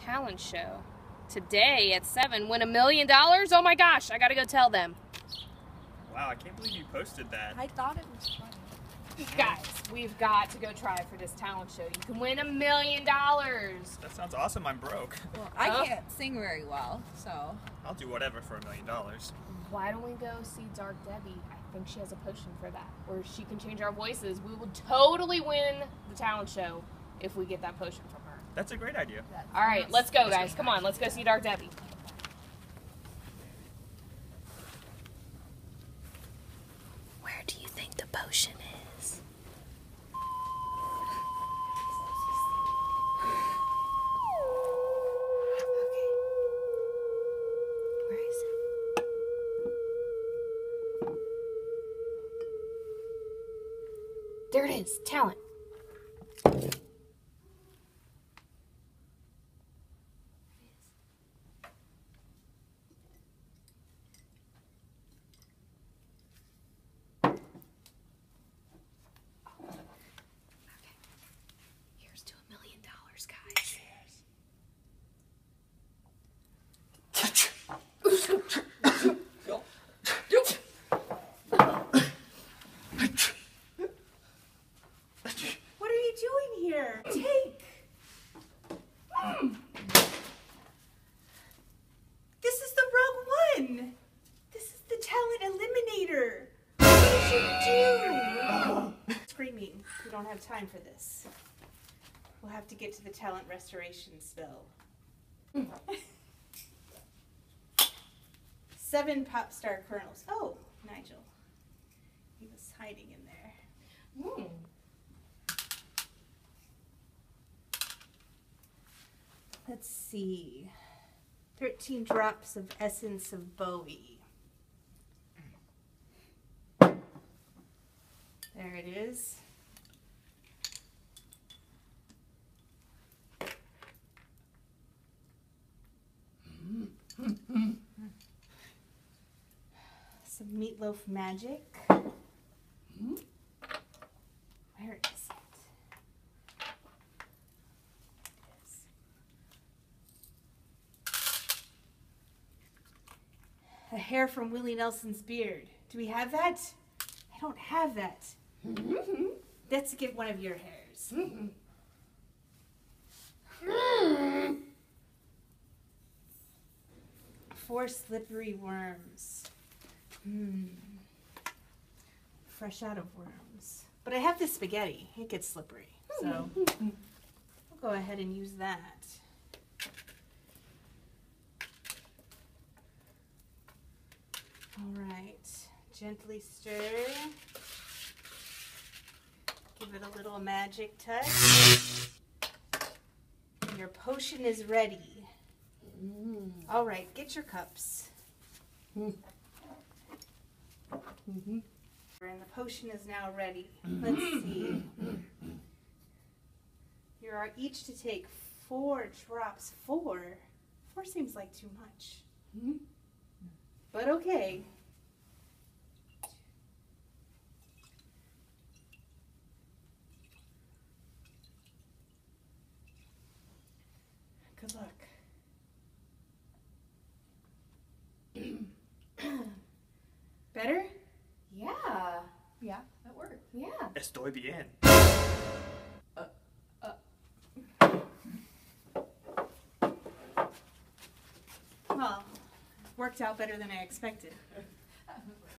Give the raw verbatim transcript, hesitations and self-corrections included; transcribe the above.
talent show. Today at seven, win a million dollars? Oh my gosh, I gotta go tell them. Wow, I can't believe you posted that. I thought it was funny. Guys, we've got to go try for this talent show. You can win a million dollars. That sounds awesome. I'm broke. Well, I Oh. can't sing very well, so. I'll do whatever for a million dollars. Why don't we go see Dark Debbie? I think she has a potion for that. Or she can change our voices. We will totally win the talent show if we get that potion from her. That's a great idea. All right, let's go, guys. Come on, let's go see Dark Debbie. Where do you think the potion is? Where is it? There it is, talent. Here's to a million dollars, guys. What are you doing here? Take! This is the wrong one! This is the talent eliminator! What did you do? Screaming. We don't have time for this. We'll have to get to the talent restoration spell. Seven pop star kernels. Oh, Nigel. He was hiding in there. Mm. Let's see. thirteen drops of essence of Bowie. There it is. Some meatloaf magic. Where is it? A hair from Willie Nelson's beard. Do we have that? I don't have that. Let's get one of your hairs. Four slippery worms. Hmm. Fresh out of worms. But I have this spaghetti. It gets slippery. So we'll go ahead and use that. All right. Gently stir. Give it a little magic touch. And your potion is ready. All right, get your cups. And the potion is now ready. Let's see. You are each to take four drops. Four? Four seems like too much. But okay. Good luck. Better? Yeah. Yeah, that worked. Yeah. Estoy bien. Well, worked out better than I expected.